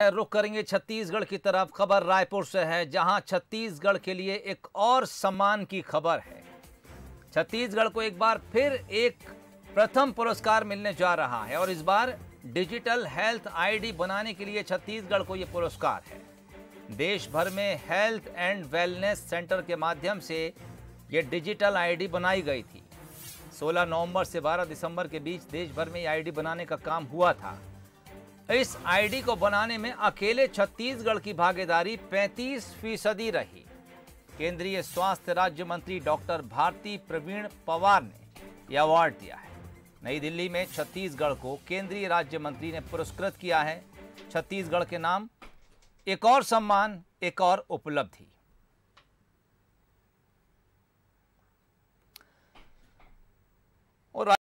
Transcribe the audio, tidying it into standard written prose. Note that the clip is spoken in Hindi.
रुख करेंगे छत्तीसगढ़ की तरफ। खबर रायपुर से है, जहां छत्तीसगढ़ के लिए एक और सम्मान की खबर है। छत्तीसगढ़ को एक बार फिर एक प्रथम पुरस्कार मिलने जा रहा है और इस बार डिजिटल हेल्थ आईडी बनाने के लिए छत्तीसगढ़ को यह पुरस्कार है। देश भर में हेल्थ एंड वेलनेस सेंटर के माध्यम से यह डिजिटल आईडी बनाई गई थी। 16 नवंबर से 12 दिसंबर के बीच देश भर में यह आईडी बनाने का काम हुआ था। इस आईडी को बनाने में अकेले छत्तीसगढ़ की भागीदारी 35% रही। केंद्रीय स्वास्थ्य राज्य मंत्री डॉक्टर भारती प्रवीण पवार ने यह अवार्ड दिया है। नई दिल्ली में छत्तीसगढ़ को केंद्रीय राज्य मंत्री ने पुरस्कृत किया है। छत्तीसगढ़ के नाम एक और सम्मान, एक और उपलब्धि। और